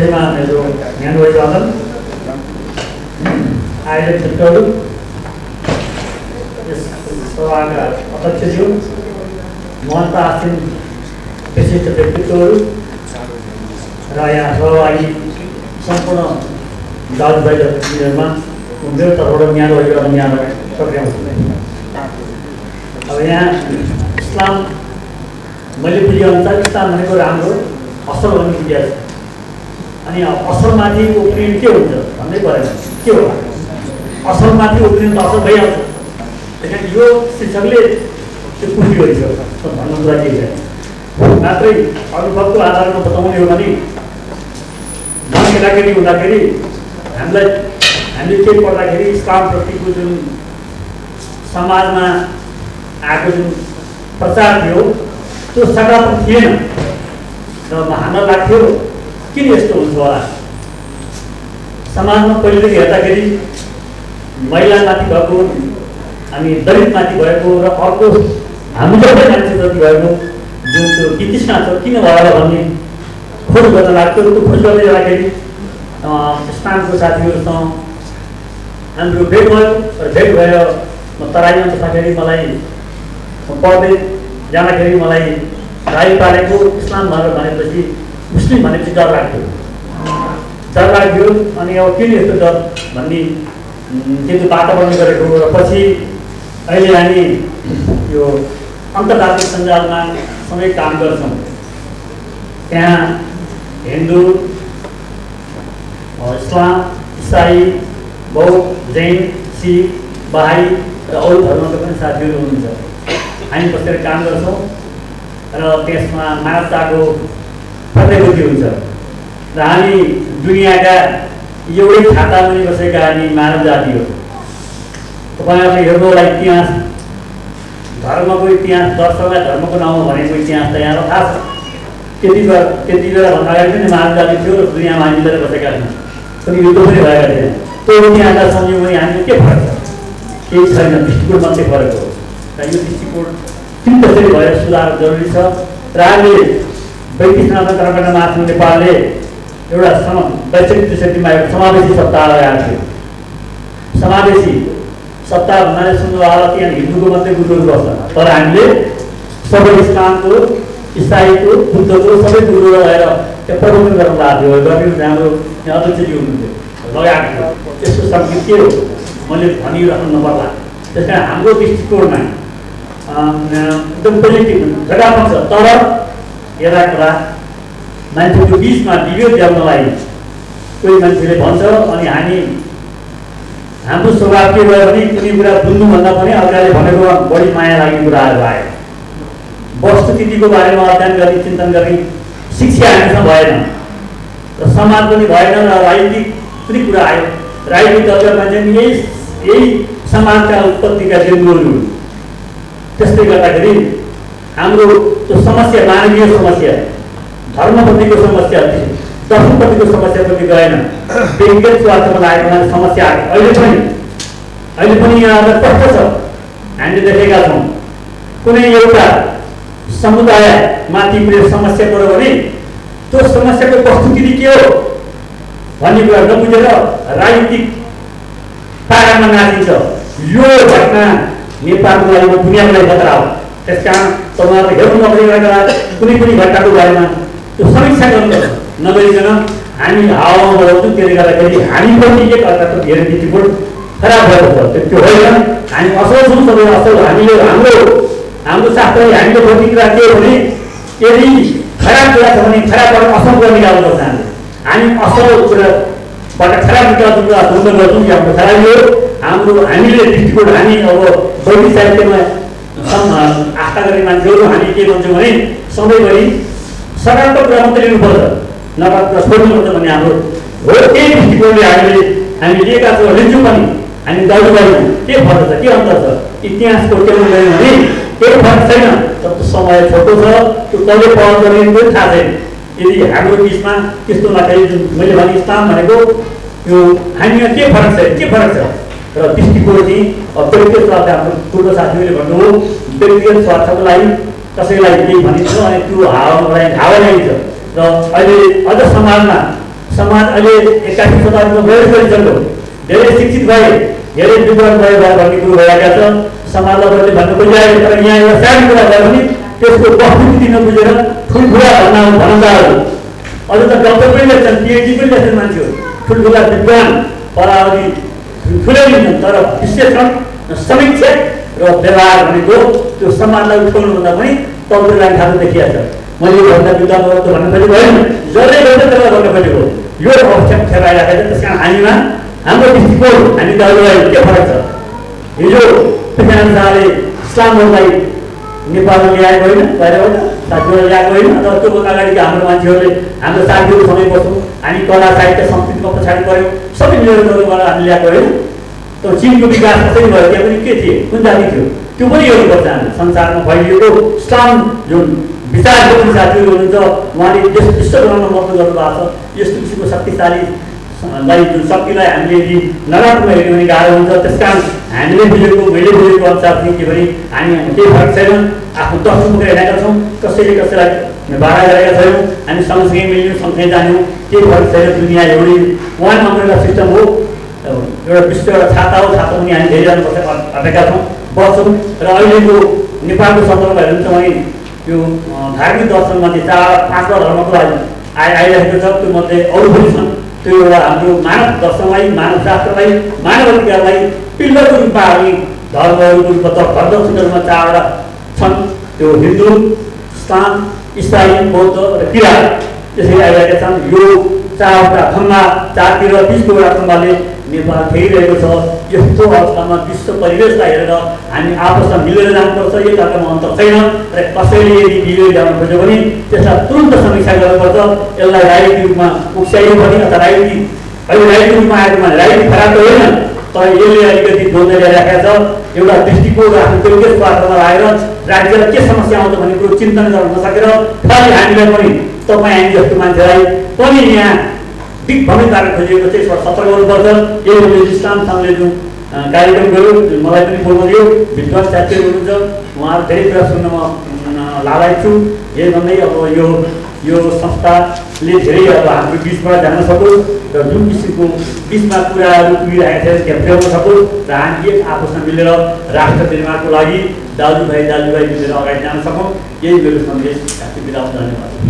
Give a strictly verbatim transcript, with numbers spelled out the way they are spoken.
विषयमा मेरो ज्ञान वैवादन आयोजक क्षेत्रहरू, यस सभाका अध्यक्षज्यू, मञ्चमा आसीन विशिष्ट व्यक्तित्वहरू र यहाँ सहभागी सम्पूर्ण दाजुभाइ दिदीहरूमा मेरो तर्फबाट ज्ञान वैवादन यहाँलाई टक्राउँछु। अब यहाँ इस्लाम मैले बुझेअनुसार इस्लाम भनेको राम्रो असल भन्ने बुझिएको छ। अनि असलमाथि उफ्रिनु के हुन्छ भन्दै परेन, के हो असलमाथि उफ्रिनु त असल भइहाल्छ। त्यही यो शीर्षकले त्यो पुष्टि गरिसक्छ भन्नु कुरा के छ। मात्रै अनुभवको आधारमा बताउने हो भने म केटाकेटी हुँदाखेरि हामीलाई हामीले के पढ्दाखेरि इस्लामप्रतिको जुन समाजमा आएको जुन प्रचार थियो त्यो सकारात्मक थिएन र हामीलाई लाग्थ्यो किन यस्तो हुन्छ होला। समाजमा पहिलेदेखि हेर्दाखेरि महिलामाथि भएको अनि दलितमाथि भएको र अर्को हामी जस्तै मान्छे जति भएको जुन त्यो वितृष्णा छ किन भयो होला भन्ने खोज गर्न लाग्थ्यो। त्यो खोज गर्दै जाँदाखेरि इस्लामको साथीहरूसँग हाम्रो भेट भयो र भेट भएर म तराईमा बस्दाखेरि मलाई पढ्दै जाँदाखेरि मलाई गाई पालेको इस्लाम भनेर भनेपछि मुस्लिम भनेपछि डर लाग्थ्यो डर लाग्थ्यो अनि अब किन यस्तो डर भन्ने त्यो वातावरण गरेको। र पछि अहिले हामी यो अन्तर्राष्ट्रिय सञ्जालमा सबै काम गर्छौँ। त्यहाँ हिन्दू, इस्लाम, इसाई, बौद्ध, जैन, सिख, बहाई र अरू धर्मका पनि साथीहरू हुनुहुन्छ। हामी बसेर काम गर्छौँ र त्यसमा मानवताको प्रतिनिधि हुन्छ र हामी दुनियाँका एउटै खाता पनि बसेका हामी मानव जाति हो। तपाईँहरूले हेर्नु होला इतिहास, धर्मको इतिहास, दर्शनलाई धर्मको नाउँमा भनेको इतिहास त यहाँलाई थाहा छ। त्यति बेला त्यति बेला भन्दा अगाडि पनि मानव जाति थियो र दुनियाँमा हामी मिलेर बसेका छौँ, पनि युद्ध पनि भएका थिएन। त्यो इतिहासलाई सम्झ्यौँ भने हामीले के फरक छ? केही छैन, दृष्टिकोण मात्रै फरक हो। र यो दृष्टिकोण किन त्यसरी भएर सुधार जरुरी छ। र हामीले वैदिक कर्मकाण्ड महासङ्घ नेपालले एउटा सम वैश्विक दृष्टिमा एउटा समावेशी सप्ताह लगाएको थियो। समावेशी सप्ताह भन्नाले सुन्नु होला त्यहाँ हिन्दूको मात्रै गुरुहरू बस्छ, तर हामीले सबै इस्लामको, इसाईको, बुद्धको सबै गुरुहरू लगाएर त्यो प्रबन्धन गर्न लाग्थ्यो। गर्नु हाम्रो यहाँ अध्यक्षजी हुनुहुन्थ्यो, लगाएको थियो। त्यसको सङ्केत के हो मैले भनिराख्नु नपर्ला। त्यस कारण हाम्रो दृष्टिकोणमा एकदम पोजिटिभ सकारात्मक छ। तर यता कुरा मान्छेको बिचमा विभेद ल्याउनलाई कोही मान्छेले भन्छ अनि हामी हाम्रो स्वभाव के भयो भने कुनै कुरा बुझ्नुभन्दा पनि अर्काले भनेको बढी माया लाग्ने कुराहरू आयो। वस्तुस्थितिको बारेमा अध्ययन गर्ने, चिन्तन गर्ने शिक्षा हामीसँग भएन र समाज पनि भएन र राजनीतिक पनि कुरा आयो। राजनीतिक दलका मान्छे यही यही समाजका उत्पत्तिका बिन्दुहरू। त्यसले गर्दाखेरि हाम्रो त्यो समस्या मानवीय समस्या, धर्मप्रतिको समस्या, दर्शनप्रतिको समस्याप्रति गएन, व्यक्तिगत स्वार्थमा लागेको समस्या आयो। अहिले पनि अहिले पनि यहाँलाई स्पष्ट छ, हामीले देखेका छौँ कुनै एउटा समुदायमाथि कुनै समस्या पऱ्यो भने त्यो समस्याको वस्तुस्थिति के हो भन्ने कुरा नबुझेर राजनीतिक पारामा नाचिन्छ। यो घटना नेपालको लागि दुनियाँको लागि खतरा हो। त्यस कारण तपाईँहरूले हेर्नु नपरेका कुनै पनि घटनाको बारेमा त्यो समीक्षा गर्नुपर्छ, नगरिकन हामी हावामा बढाउँछौँ। त्यसले गर्दाखेरि हामी पनि एक अर्काको धेरै दृष्टिकोण खराब भएको छ। त्यो होइन, हामी असल छौँ, सबै असल। हामीले हाम्रो हाम्रो शास्त्रले हामीले प्रतिक्रिया के हो भने यदि खराब कुरा छ भने खराबबाट असल कुरा निकाल्नुपर्छ। हामीले हामी असल कुराबाट खराब निकाल्नु कुरा ढुङ्गा गर्छौँ कि हाम्रो खराबी हो। हाम्रो हामीले दृष्टिकोण हामी अब वैदिक साहित्यमा आस्था गर्ने मान्छेहरू हामी के भन्छौँ भने सधैँभरि सकारात्मक कुरा मात्रै लिनुपर्छ, नकारात्मक कुरा छोड्नुपर्छ भन्ने हाम्रो हो। त्यही दृष्टिकोणले हामीले हामी लिएका छौँ, लिन्छौँ पनि। हामी दाजुभाइमा के फरक छ, के अन्तर छ? इतिहासको टेबल गऱ्यौँ भने केही फरक छैन। जब समय छोटो छ त्यो कहिले पढ गर्ने पनि थाहा छैन। यदि हाम्रो बिचमा त्यस्तो लाग्दाखेरि जुन मैले भने इस्लाम भनेको यो हामीमा के फरक छ, के फरक छ र दृष्टिकोण चाहिँ व्यक्तिगत स्वार्थ। हाम्रो पूर्व साथीहरूले भन्नुभयो व्यक्तिगत स्वार्थको लागि कसैलाई केही भनिन्छ अनि त्यो हावा हावा ल्याइन्छ र अहिले अझ समाजमा समाज अहिले एक्काइसौँ शताब्दीमा प्रवेश गरिसक्यो, धेरै शिक्षित भए, धेरै विद्वान भए भन्ने कुरो भइरहेका छ। समाजलाई बदले भन्न खोजिरहेको, तर यहाँ एउटा सानो कुरा भयो भने त्यसको वस्तुस्थिति नबुझेर ठुल्ठुला भन्न भन्दाहरू अझ त डक्टर पनि लेख्छन्, पिएचडी पनि लेख्छन् मान्छेहरू, ठुल्ठुला विद्वान परावधि ठुलै लिन्छन्, तर विश्लेषण समीक्षा र व्यवहार भनेको त्यो समाजलाई उठाउनुभन्दा पनि तल्लो लाइन खानु देखिया छ। मैले भन्दा विद्वान वर्ग भन्न खोजेको होइन, जसले गर्दा त्यसलाई भन्न खोजेको यो अवस्था खेलाइराखेको छ। त्यस कारण हामीमा हाम्रो दृष्टिकोण, हामी दाजुभाइ के फरक छ? हिजो पृथ्वीनारायण शाहले इस्लामहरूलाई नेपालमा ल्याएको होइन, बाहिरबाट साथीहरू ल्याएको होइन, अथवा त्योभन्दा अगाडिको हाम्रो मान्छेहरूले हाम्रो साथीहरूसँगै बस्छौँ, हामी कला साहित्य संस्कृतिमा पछाडि पऱ्यौँ, सबै मिलेर गर्नुबाट हामी ल्याएको होइन। तर चिनको विकास कसरी भयो, त्यहाँ पनि के थिए, कुन जाति थियो, त्यो पनि हेर्नुपर्छ। हामी संसारमा फैलिएको इस्लाम जुन विचार गर्ने साथीहरू हुनुहुन्छ, उहाँले देश विश्व बनाउन मद्दत गर्नुभएको छ। यस्तो किसिमको शक्तिशाली लाई जुन शक्तिलाई हामीले यदि नराम्रो हेऱ्यो भने गाह्रो हुन्छ। त्यस कारण हामीले बुझेको, मैले बुझेको अनुसार चाहिँ के भने हामी केही फरक छैन, आफ्नो दर्शन बोकेर हिँडेका छौँ, कसैले कसैलाई बाधा गरेका छैनौँ, हामी सँगसँगै मिल्यौँ, सँगसँगै जान्यौँ, केही फरक छैन। दुनियाँ एउटै वान अम्ब्रेला सिस्टम हो, एउटा विश्व एउटा छाता हो, छाता पनि हामी धेरै जानुपर्छ अपेक्षा छौँ, बस्छौँ। र अहिलेको नेपालको सन्दर्भमा हेर्नुहुन्छ भने यो धार्मिक दर्शनमा चाहिँ चार पाँचवटा धर्मको लागि आइ आइरहेको छ, त्यो मध्ये अरू पनि छन्। त्यो एउटा हाम्रो मानव दर्शनलाई, मानव शास्त्रलाई, मानव अधिकारलाई पिल्लरको रूपमा हामी धर्महरूको रूपमा प्रदर्शन रूपमा चारवटा छन्। त्यो हिन्दू, इस्लाम, इसाई, बौद्ध र किरात त्यसरी आइरहेका छन्। यो चारवटा खम्बा, चारतिर बिसको एउटा खम्बाले नेपाल खेलिरहेको छ। यस्तो अवस्थामा विश्व परिवेशलाई हेरेर हामी आपसमा मिलेर जानुपर्छ, एकअर्कामा अन्तर छैन। र कसैले यदि मिलेर जानु खोज्यो भने त्यसलाई तुरन्त समीक्षा गर्नुपर्छ। यसलाई राजनीतिक रूपमा उक्साइयो भने अथवा राजनीति अहिले राजनीतिक रूपमा आएकोमा राजनीति खराब त होइन, तर यसले अलिकति द्वन्द्व ल्याइराखेको छ। एउटा दृष्टिकोण आफ्नो परिवेश स्वार्थमा लागेर राज्यलाई के समस्या आउँछ भन्ने कुरो चिन्तन गर्न नसकेर खालि हामीलाई पनि तपाईँ हामी जस्तो मान्छेलाई पनि यहाँ दिग्भ्रमित पार्न खोजिएको चाहिँ सतर्क गर्नुपर्छ। यही मैले इस्लाम सङ्घले जुन कार्यक्रम गर्यो, जुन मलाई पनि बोल्नु दियो, विद्वान साथीहरू हुनुहुन्छ, उहाँहरू धेरै कुरा सुन्न म लाभान्वित छु। यही भन्दै अब यो यो संस्थाले धेरै अब हाम्रो बिचबाट जान सकोस् र जुन किसिमको बिचमा कुराहरू पुगिरहेका छन् त्यहाँ पुर्याउन सकोस् र हामी एक आपसमा मिलेर राष्ट्र निर्माणको लागि दाजुभाइ दाजुभाइ मिलेर अगाडि जान सकौँ। यही मेरो सन्देश बिदा हुन्छ। धन्यवाद।